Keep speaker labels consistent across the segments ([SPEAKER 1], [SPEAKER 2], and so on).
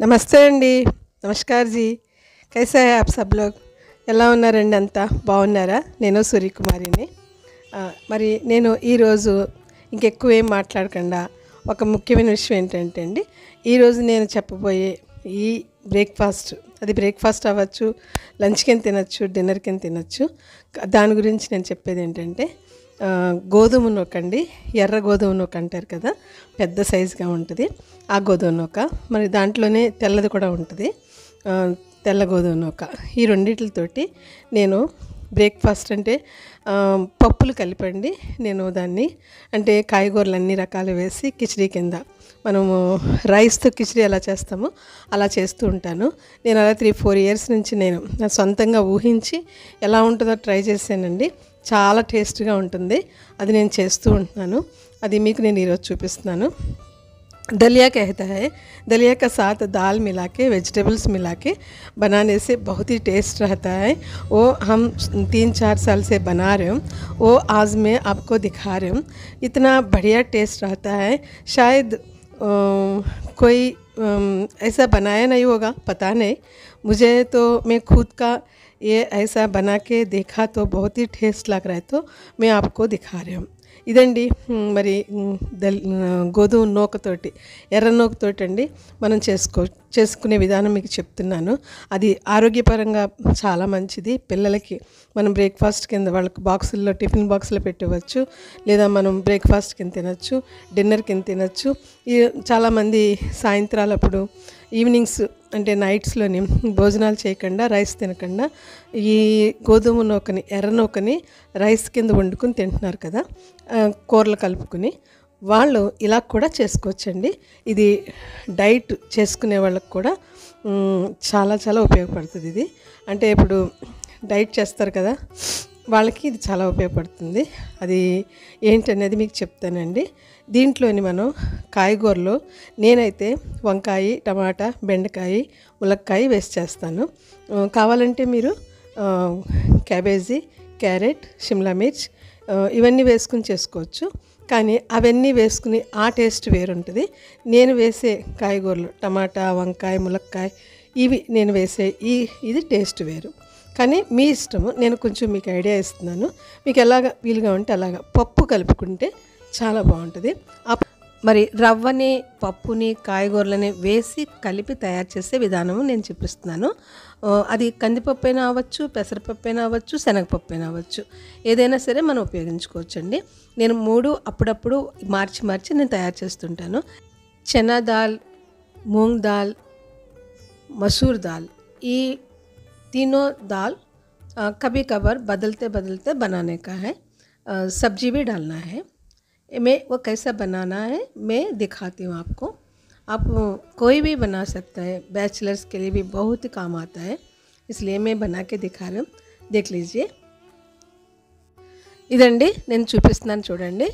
[SPEAKER 1] నమస్తే అండి. నమస్కార్ జీ. कैसे हैं आप सब लोग? ఎలా ఉన్నారండి అంతా బాగున్నారా? నేను సూర్యకుమారిని. మరి నేను ఈరోజు ఇంకెక్కువ ఏం మాట్లాడకుండా ఒక ముఖ్యమైన విషయం ఏంటంటే అండి, ఈరోజు నేను చెప్పబోయే ఈ బ్రేక్ఫాస్ట్, అది బ్రేక్ఫాస్ట్ అవ్వచ్చు, లంచ్ కింద తినచ్చు, డిన్నర్ కింద తినచ్చు. దాని గురించి నేను చెప్పేది ఏంటంటే, గోధుమ నూక అండి. ఎర్ర గోధుమ నూక అంటారు కదా, పెద్ద సైజుగా ఉంటుంది ఆ గోధుమ నూక. మరి దాంట్లోనే తెల్లది కూడా ఉంటుంది, తెల్ల గోధుమ నూక. ఈ రెండిట్లతోటి నేను బ్రేక్ఫాస్ట్ అంటే పప్పులు కలిపండి. నేను దాన్ని అంటే కాయగూరలు అన్ని రకాలు వేసి కిచిడీ కింద, మనము రైస్తో కిచిడీ ఎలా చేస్తామో అలా చేస్తూ ఉంటాను. నేను అలా 3-4 ఇయర్స్ నుంచి నేను నా సొంతంగా ఊహించి ఎలా ఉంటుందో ట్రై చేశానండి. చాలా టేస్ట్గా ఉంటుంది. అది నేను చేస్తూ ఉంటున్నాను. అది మీకు నేను ఈరోజు చూపిస్తున్నాను. दलिया कहता है, दलिया का साथ दाल मिला के, वेजिटेबल्स मिला के बनाने से बहुत ही टेस्ट रहता है. वो हम 3-4 साल से बना रहे हूँ, वो आज मैं आपको दिखा रही हूँ. इतना बढ़िया टेस्ट रहता है. शायद कोई ऐसा बनाया नहीं होगा, पता नहीं. मुझे तो मैं खुद का ये ऐसा बना के देखा तो बहुत ही टेस्ट लग रहा है, तो मैं आपको दिखा रही हूँ. ఇదండి మరి గోధుమ నూకతోటి, ఎర్ర నూకతోటి అండి మనం చేసుకునే విధానం మీకు చెప్తున్నాను. అది ఆరోగ్యపరంగా చాలా మంచిది. పిల్లలకి మనం బ్రేక్ఫాస్ట్ కింద వాళ్ళకి బాక్సుల్లో, టిఫిన్ బాక్సులో పెట్టవచ్చు, లేదా మనం బ్రేక్ఫాస్ట్ కింద తినచ్చు, డిన్నర్ కింద తినచ్చు. చాలామంది సాయంత్రాలప్పుడు, ఈవినింగ్స్ అంటే నైట్స్లోని భోజనాలు చేయకుండా, రైస్ తినకుండా ఈ గోధుమ నూకని, ఎర్ర నూకని రైస్ కింద వండుకొని తింటున్నారు కదా, కూరలు కలుపుకొని. వాళ్ళు ఇలా కూడా చేసుకోవచ్చండి. ఇది డైట్ చేసుకునే వాళ్ళకి కూడా చాలా చాలా ఉపయోగపడుతుంది. ఇది అంటే ఇప్పుడు డైట్ చేస్తారు కదా, వాళ్ళకి ఇది చాలా ఉపయోగపడుతుంది. అది ఏంటనేది మీకు చెప్తానండి. దీంట్లోని మనం కాయగూరలు, నేనైతే వంకాయ, టమాటా, బెండకాయ, ములక్కాయ వేసి చేస్తాను. కావాలంటే మీరు క్యాబేజీ, క్యారెట్, షిమ్లా మిర్చ్ ఇవన్నీ వేసుకుని చేసుకోవచ్చు. కానీ అవన్నీ వేసుకుని ఆ టేస్ట్ వేరుంటుంది. నేను వేసే కాయగూరలు టమాటా, వంకాయ, ములక్కాయ ఇవి నేను వేసే ఇది టేస్ట్ వేరు. కానీ మీ ఇష్టము. నేను కొంచెం మీకు ఐడియా ఇస్తున్నాను. మీకు ఎలాగ వీలుగా ఉంటే అలాగా పప్పు కలుపుకుంటే చాలా బాగుంటుంది. మరి రవ్వని, పప్పుని, కాయగూరలని వేసి కలిపి తయారు చేసే విధానము నేను చూపిస్తున్నాను. అది కందిపప్పు అయినా అవ్వచ్చు, పెసరపప్పు అయినా అవ్వచ్చు, శనగపప్పు అయినా అవ్వచ్చు, ఏదైనా సరే మనం ఉపయోగించుకోవచ్చండి. నేను 3 అప్పుడప్పుడు మార్చి నేను తయారు చేస్తుంటాను. చనా దాల్, మూంగ్ దాల్, మసూర్ దాల్, ఈ तीनों दाल कभी कभार बदलते बदलते बनाने का है. सब्जी भी डालना है. मैं वो कैसा बनाना है मैं दिखाती हूँ आपको. आप कोई भी बना सकता है. बैचलर्स के लिए भी बहुत ही काम आता है, इसलिए मैं बना के दिखा रही हूँ. देख लीजिए. ఇదండి నేను చూపిస్తున్నాను, చూడండి.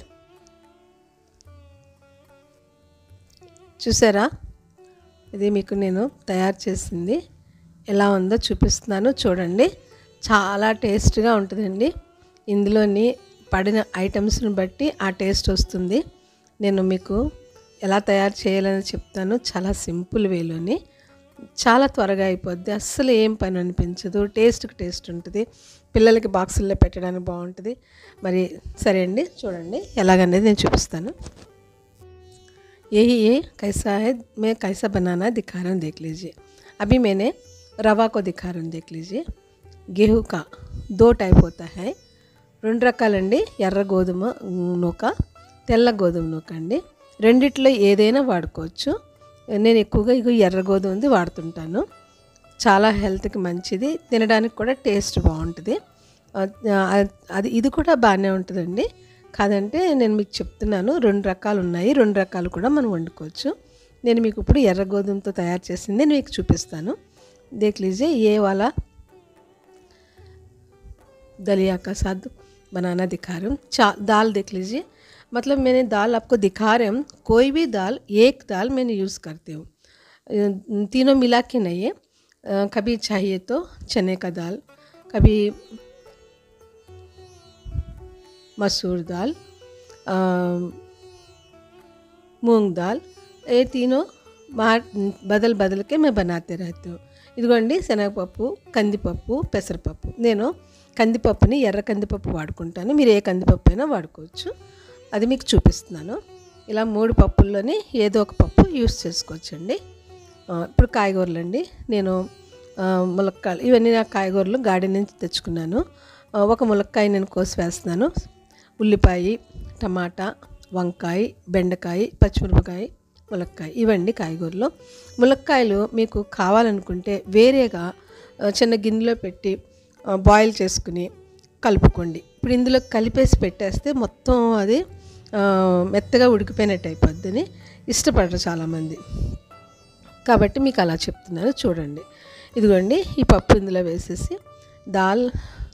[SPEAKER 1] చూసారా, ఇది మీకు నేను తయారు చేసింది ఎలా ఉందో చూపిస్తున్నాను, చూడండి. చాలా టేస్ట్గా ఉంటుందండి. ఇందులోని పడిన ఐటమ్స్ని బట్టి ఆ టేస్ట్ వస్తుంది. నేను మీకు ఎలా తయారు చేయాలని చెప్తాను. చాలా సింపుల్ వేలోని, చాలా త్వరగా అయిపోద్ది. అస్సలు ఏం పని అనిపించదు. టేస్ట్కి టేస్ట్ ఉంటుంది. పిల్లలకి బాక్సుల్లో పెట్టడానికి బాగుంటుంది. మరి సరే అండి, చూడండి ఎలాగనేది నేను చూపిస్తాను. यही कैसा है, मैं कैसा बनाना दिखा रहा हूँ, देख लीजिए. अभी मैंने रवा को दिखा रहा हूँ, देख लीजिए. गेहूँ का 2 टाइप होता है. 2 రకాలండి. ఎర్ర గోధుమ నూక, తెల్ల గోధుమ నూక అండి. రెండిట్లో ఏదైనా వాడుకోవచ్చు. నేను ఎక్కువగా ఎర్ర గోధుమది వాడుతుంటాను. చాలా హెల్త్కి మంచిది, తినడానికి కూడా టేస్ట్ బాగుంటుంది. ఇది కూడా బాగానే ఉంటుందండి. కాదంటే నేను మీకు చెప్తున్నాను, 2 రకాలు ఉన్నాయి. 2 రకాలు కూడా మనం వండుకోవచ్చు. నేను మీకు ఇప్పుడు ఎర్ర గోధుమతో తయారు చేసింది నేను మీకు చూపిస్తాను. देख लीजिए. ये वाला दलिया का साथ बनाना दिखा रही हूँ. दाल देख लीजिए. मतलब मैंने दाल आपको दिखा रही हूँ. कोई भी दाल, एक दाल मैंने यूज़ करती हूँ, तीनों मिला के नहीं है. कभी चाहिए तो चने का दाल, कभी मसूर दाल, मूंग दाल, ये तीनों బదల్ బదల్కే మేము బనాతే रहते हो। ఇదిగోండి శనగపప్పు, కందిపప్పు, పెసరపప్పు। నేను కందిపప్పుని ఎర్ర కందిపప్పు వాడుకుంటాను, మీరు ఏ కందిపప్పు అయినా వాడుకోవచ్చు, అది మీకు చూపిస్తున్నాను। ఇలా 3 పప్పుల్లోని ఏదో ఒక పప్పు యూస్ చేసుకోవచ్చండి। ఇప్పుడు కాయగూరలండి, నేను ములక్కాయలు, ఇవన్నీ నా కాయగూరలు గార్డెన్ నుంచి తెచ్చుకున్నాను। ఒక ములక్కాయ నేను కోసి వేస్తున్నాను, ఉల్లిపాయ, టమాటా, వంకాయ, బెండకాయ, పచ్చిమిరపకాయ, ములక్కాయ, ఇవండి కాయగూరలు। ములక్కాయలు మీకు కావాలనుకుంటే వేరేగా చిన్న గిన్నెలో పెట్టి బాయిల్ చేసుకుని కలుపుకోండి। ఇప్పుడు ఇందులో కలిపేసి పెట్టేస్తే మొత్తం అది మెత్తగా ఉడికిపోయినట్టు అయిపోద్దని ఇష్టపడరు చాలామంది, కాబట్టి మీకు అలా చెప్తున్నాను చూడండి। ఇదిగోండి ఈ పప్పు ఇందులో వేసేసి దాల్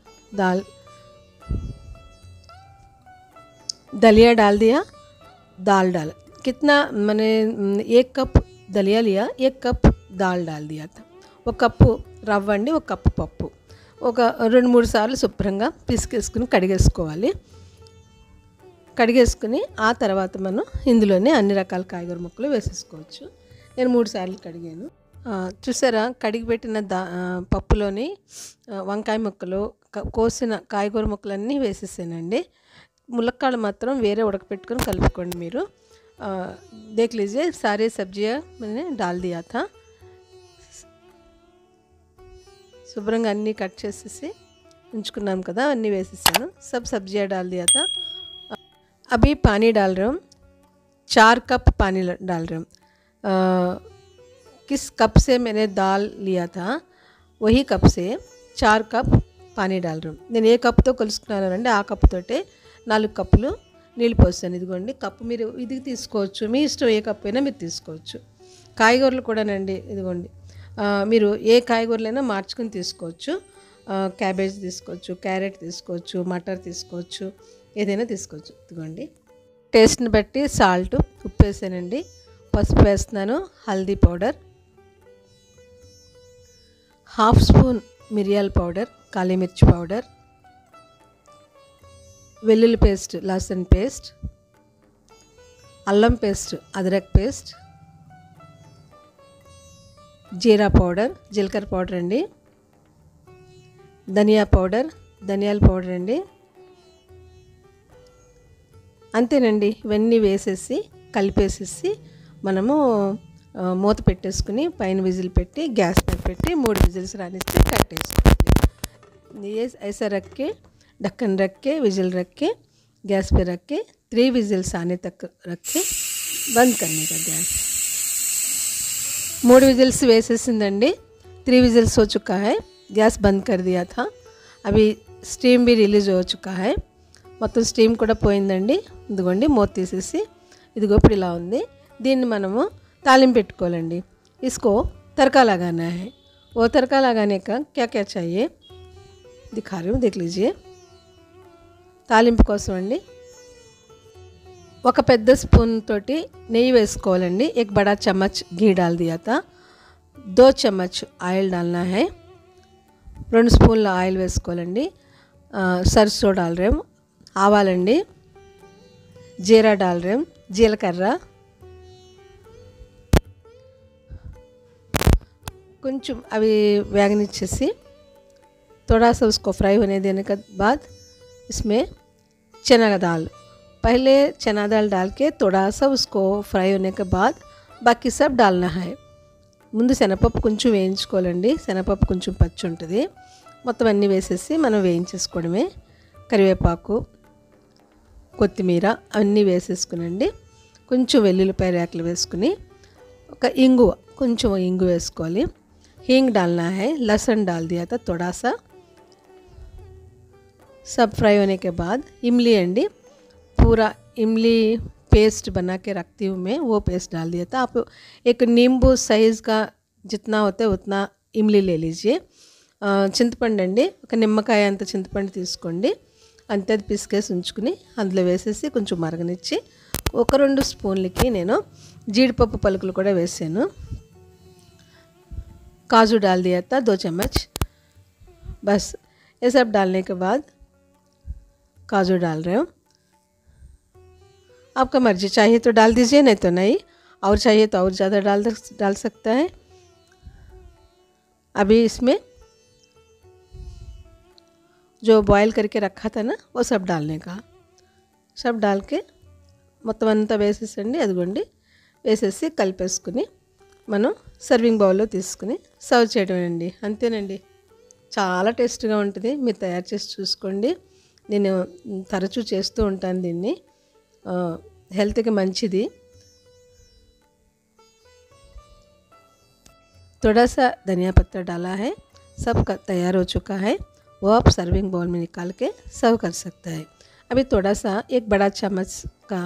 [SPEAKER 1] दलिया डाल दिया, दाल डाल, कितना मैंने 1 कप दलिया लिया, 1 कप दाल डाल दिया था। ఒక కప్పు రవ్వ అండి, ఒక కప్పు పప్పు, ఒక 2-3 సార్లు శుభ్రంగా పిసికేసుకుని కడిగేసుకోవాలి। కడిగేసుకుని ఆ తర్వాత మనం ఇందులోనే అన్ని రకాల కాయగూర ముక్కలు వేసేసుకోవచ్చు। నేను 3 సార్లు కడిగాను। చూసారా, కడిగి పెట్టిన పప్పులోని వంకాయ ముక్కలు, కోసిన కాయగూర ముక్కలన్నీ వేసేసానండి। ములక్కాడలు మాత్రం వేరే ఉడకపెట్టుకొని కలుపుకోండి మీరు। देख लीजिए सारे सब्जियां मैंने डाल दिया था, శుభ్రంగా అన్నీ కట్ చేసేసి ఉంచుకున్నాం కదా, అన్నీ వేసేసాను। सब सब्जियां डाल दिया था। अभी पानी डाल रहा हूँ, 4 कप पानी डाल रहा हूँ। किस कप से मैंने दाल लिया था वही कप से 4 कप पानी डाल रहा हूँ। నేను ఏ కప్తో కలుసుకున్నానండి ఆ కప్ తోటే 4 కప్పులు నీళ్ళు పోస్తాను। ఇదిగోండి కప్పు మీరు ఇది తీసుకోవచ్చు, మీ ఇష్టం, ఏ కప్పు అయినా మీరు తీసుకోవచ్చు। కాయగూరలు కూడానండి, ఇదిగోండి మీరు ఏ కాయగూరలైనా మార్చుకొని తీసుకోవచ్చు, క్యాబేజ్ తీసుకోవచ్చు, క్యారెట్ తీసుకోవచ్చు, మటర్ తీసుకోవచ్చు, ఏదైనా తీసుకోవచ్చు। ఇదిగోండి టేస్ట్ని బట్టి సాల్ట్, ఉప్పు వేసానండి, పసుపు వేస్తున్నాను, హల్దీ పౌడర్, 1/2 స్పూన్ మిరియాల పౌడర్, కాళీ మిర్చి పౌడర్, వెల్లుల్లి పేస్ట్, లసన్ పేస్ట్, అల్లం పేస్ట్, అదరక్ పేస్ట్, జీరా పౌడర్, జీలకర్ర పౌడర్ అండి, ధనియా పౌడర్, ధనియాల పౌడర్ అండి, అంతేనండి। ఇవన్నీ వేసేసి కలిపేసేసి మనము మూత పెట్టేసుకుని పైన విజిల్ పెట్టి గ్యాస్ మీద పెట్టి 3 విజిల్స్ రానిస్తే కట్టేసుకోవాలి। ऐसा रख के ढक्कन रख के विजिल रख के गैस पे रख के 3 विजिल्स आने तक रख के बंद करने का गैस। 3 विजिल्स వేసేసిందండి, 3 विजिल्स हो चुका है, गैस बंद कर दिया था। अभी स्टीम भी रिलीज हो चुका है, మొత్తం స్టీమ్ కూడా పోయిందండి। ఇదిగోండి మూత తీసేసి, ఇదిగో ఇప్పుడు ఇలా ఉంది, దీన్ని మనము తాలింపు పెట్టుకోవాలండి। इसको तड़का लगाना है। वो तड़का लगाने का क्या क्या चाहिए दिखा रही हूँ, देख लीजिए। తాలింపు కోసం అండి ఒక పెద్ద స్పూన్ తోటి నెయ్యి వేసుకోవాలండి। एक बड़ा चम्मच घी डाल दिया था, 2 चम्मच ఆయిల్ डालना है, 2 స్పూన్ల ఆయిల్ వేసుకోవాలండి। सरसों डाल रहे हैं, ఆవాలండి, జీరా डाल रहे हैं, జీలకర్ర, కొంచెం అవి వేగనిచ్చేసి थोड़ा सा उसको फ्राई होने देने के बाद इसमें चना दाल, पहले चना दाल डाल के थोड़ा सा उसको फ्राई होने के बाद बाकी सब डालना है। ముందు శనగపప్పు కొంచెం వేయించుకోవాలండి, శనగపప్పు కొంచెం పచ్చి ఉంటుంది, మొత్తం అన్నీ వేసేసి మనం వేయించేసుకోవడమే। కరివేపాకు, కొత్తిమీర అన్నీ వేసేసుకునండి, కొంచెం వెల్లుల్లిపాయ రేకలు వేసుకుని, ఒక ఇంగువ, కొంచెం ఇంగు వేసుకోవాలి। हींग डालना है, लहसुन डाल दिया था थोड़ा सा। सब फ्राई होने के बाद इमली अंडी, पूरा इमली पेस्ट बना के रखती हूँ मैं, वो पेस्ट डाल दिया था। आप एक नींबू साइज़ का जितना होता है उतना इमली ले लीजिए। చింతపండు అండి, ఒక నిమ్మకాయ అంత చింతపండు తీసుకోండి, అంతే పిసికేసి ఉంచుకుని అందులో వేసేసి కొంచెం మరగనిచ్చి, ఒక 2 స్పూన్లకి నేను జీడిపప్పు పలుకులు కూడా వేసాను। काजू डाल दिया था 2 चम्मच, बस ये सब डालने के बाद काजू डाल रहे हो, आपका मर्जी, चाहिए तो डाल दीजिए, नहीं तो नहीं। और चाहिए तो और ज़्यादा डाल सकता है। अभी इसमें जो बॉयल करके रखा था ना वो सब डालने का, सब डाल के మొత్తం అంతా వేసేసండి। అదిగోండి వేసేసి కలిపేసుకుని మనం సర్వింగ్ బౌల్లో తీసుకుని సర్వ్ చేయడమేనండి, అంతేనండి। చాలా టేస్ట్గా ఉంటుంది, మీరు తయారు చేసి చూసుకోండి। నేను తరచూ చేస్తూ ఉంటాను దీన్ని, హెల్త్కి మంచిది। थोड़ा सा धनिया पत्ता डाला है, सब तैयार हो चुका है। वो आप सर्विंग बाउल में निकाल के सर्व कर सकता है। अभी थोड़ा सा एक बड़ा चम्मच का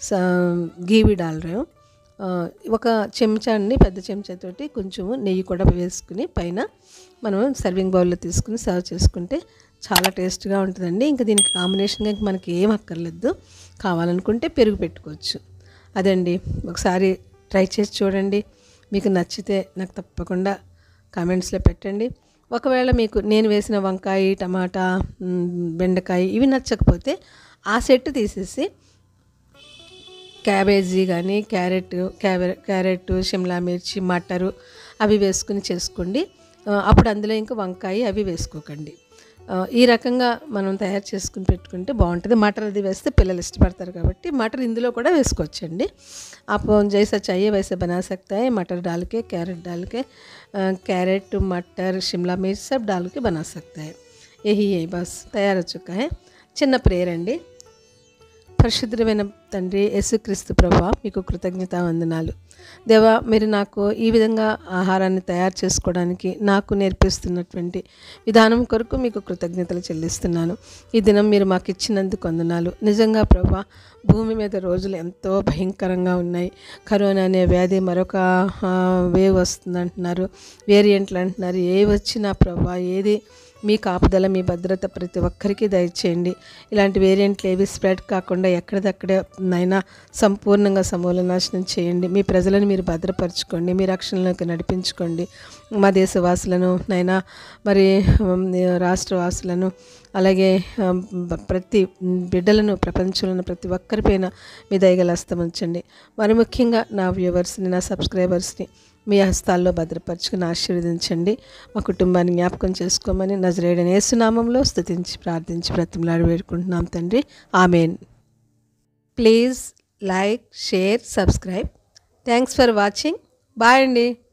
[SPEAKER 1] घी भी डाल रहे हो। ఒక చెంచా అండి, పెద్ద చెంచాతోటి కొంచెము నెయ్యి కూడా వేసుకుని పైన మనం సర్వింగ్ బౌల్లో తీసుకుని సర్వ్ చేసుకుంటే చాలా టేస్ట్గా ఉంటుందండి। ఇంకా దీనికి కాంబినేషన్గా మనకి ఏం అక్కర్లేదు, కావాలనుకుంటే పెరుగు పెట్టుకోవచ్చు। అదండి, ఒకసారి ట్రై చేసి చూడండి। మీకు నచ్చితే నాకు తప్పకుండా కామెంట్స్లో పెట్టండి। ఒకవేళ మీకు నేను వేసిన వంకాయ, టమాటా, బెండకాయ ఇవి నచ్చకపోతే ఆ సెట్ తీసేసి క్యాబేజీ కానీ క్యారెట్, షిమ్లా మిర్చి, మటరు అవి వేసుకుని చేసుకోండి। అప్పుడు అందులో ఇంకా వంకాయ అవి వేసుకోకండి। ఈ రకంగా మనం తయారు చేసుకుని పెట్టుకుంటే బాగుంటుంది। మటర్ అది వేస్తే పిల్లలు ఇష్టపడతారు కాబట్టి మటర్ ఇందులో కూడా వేసుకోవచ్చండి। आप जैसा चाहिए वैसे बना सकता है। मटर डाल के कैरेट, मटर, शिमला मिर्च सब डाल के बना सकता है। यही है, बस तैयार हो चुका है। చిన్న ప్రేయర్ అండి। పరిశుద్ధమైన తండ్రి యేసుక్రీస్తు ప్రభువా, మీకు కృతజ్ఞతావందనాలు దేవా। మీరు నాకు ఈ విధంగా ఆహారాన్ని తయారు చేసుకోవడానికి నాకు నేర్పిస్తున్నటువంటి విధానం కొరకు మీకు కృతజ్ఞతలు చెల్లిస్తున్నాను। ఈ దినం మీరు మాకు ఇచ్చినందుకు వందనాలు। నిజంగా ప్రభువా, భూమి మీద రోజులు ఎంతో భయంకరంగా ఉన్నాయి। కరోనా అనే వ్యాధి మరొక వేవ్ వస్తుందంటున్నారు, వేరియంట్లు అంటున్నారు। ఏ వచ్చినా ప్రభువా, ఏది మీ కాపుదల, మీ భద్రత ప్రతి ఒక్కరికి దయచేయండి। ఇలాంటి వేరియంట్లు ఏవి స్ప్రెడ్ కాకుండా ఎక్కడిదక్కడే నైనా సంపూర్ణంగా సమూలనాశనం చేయండి। మీ ప్రజలను మీరు భద్రపరచుకోండి, మీ రక్షణలోకి నడిపించుకోండి। మా దేశవాసులను నైనా, మరి రాష్ట్రవాసులను, అలాగే ప్రతి బిడ్డలను, ప్రపంచంలో ప్రతి ఒక్కరిపైన మీ దయగల హస్తం ఉంచండి। మరి ముఖ్యంగా నా వ్యూవర్స్ని, నా సబ్స్క్రైబర్స్ని మీ హస్తాల్లో భద్రపరచుకుని ఆశీర్వదించండి। మా కుటుంబాన్ని జ్ఞాపకం చేసుకోమని నజరేయుడైన యేసు నామములో స్తుతించి ప్రార్థించి బ్రతిమలాడి వేడుకుంటున్నాం తండ్రి, amen. Please like, share, subscribe. Thanks for watching. Bye అండి।